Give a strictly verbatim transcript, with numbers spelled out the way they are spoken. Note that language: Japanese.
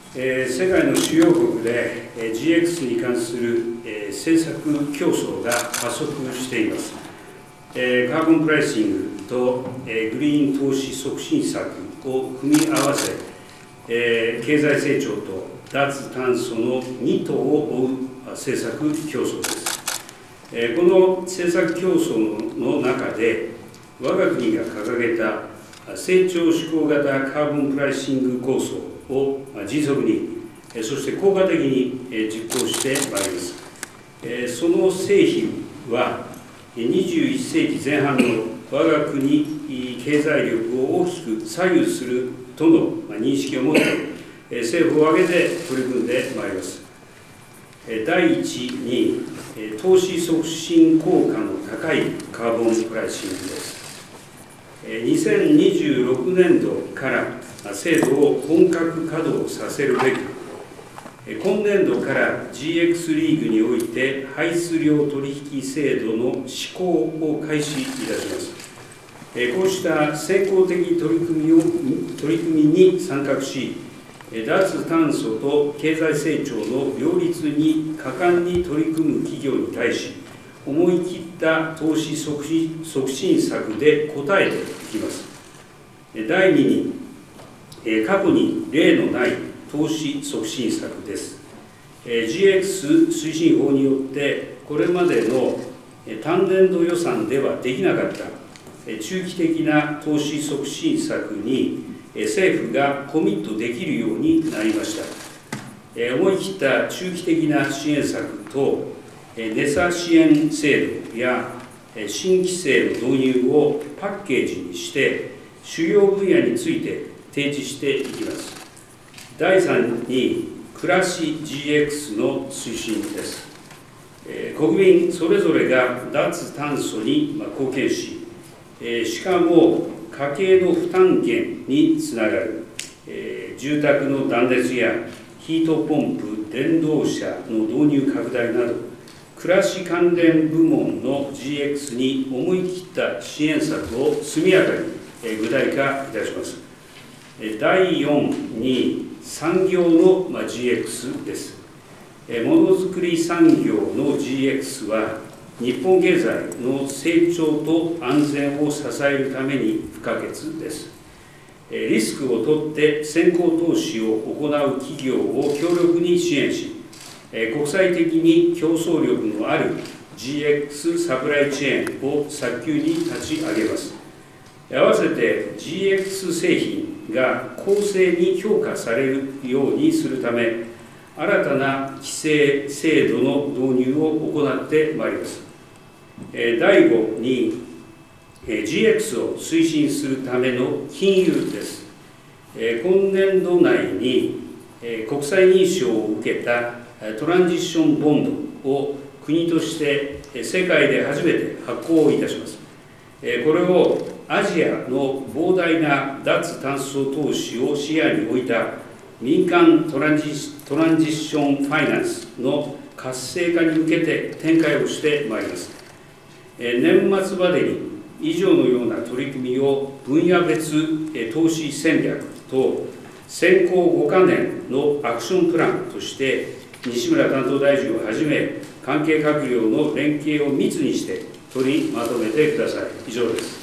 えー、世界の主要国で、えー、ジーエックス に関する、えー、政策競争が加速しています。えー、カーボンプライシングと、えー、グリーン投資促進策を組み合わせ、えー、経済成長と脱炭素のに頭を追う政策競争です。えー、この政策競争の中で、我が国が掲げた成長志向型カーボンプライシング構想を迅速に、そして効果的に実行してまいります。その成否は、にじゅういっせいきぜん半の我が国経済力を大きく左右するとの認識を持って、政府を挙げて取り組んでまいります。第一に、投資促進効果の高いカーボンプライシングです。にせんにじゅうろくねんどから制度を本格稼働させるべく、今年度から ジーエックス リーグにおいて排出量取引制度の施行を開始いたします。こうした先行的取り組みを取り組みに参画し、脱炭素と経済成長の両立に果敢に取り組む企業に対し、思い切った投資促進策で応えていきます。だいにに、過去に例のない投資促進策です。ジーエックス 推進法によって、これまでの単年度予算ではできなかった中期的な投資促進策に政府がコミットできるようになりました。思い切った中期的な支援策と、値差支援制度や新規制の導入をパッケージにして、主要分野について提示していきます。だいさんに、暮らし ジーエックス の推進です。国民それぞれが脱炭素に貢献し、しかも家計の負担減につながる、住宅の断熱やヒートポンプ、電動車の導入拡大など、暮らし関連部門の ジーエックス に思い切った支援策を速やかに具体化いたします。だいよんに、産業の ジーエックス です。ものづくり産業の ジーエックス は、日本経済の成長と安全を支えるために不可欠です。リスクを取って先行投資を行う企業を強力に支援し、国際的に競争力のある ジーエックス サプライチェーンを早急に立ち上げます。合わせて ジーエックス 製品が公正に評価されるようにするため、新たな規制制度の導入を行ってまいります。だいごに、ジーエックス を推進するための金融です。今年度内に国際認証を受けたトランジッションボンドを国として世界で初めて発行いたします。これをアジアの膨大な脱炭素投資を視野に置いた民間トランジッションファイナンスの活性化に向けて展開をしてまいります。年末までに以上のような取り組みを分野別投資戦略と先行ごかねんのアクションプランとして西村担当大臣をはじめ関係閣僚の連携を密にして取りまとめてください。以上です。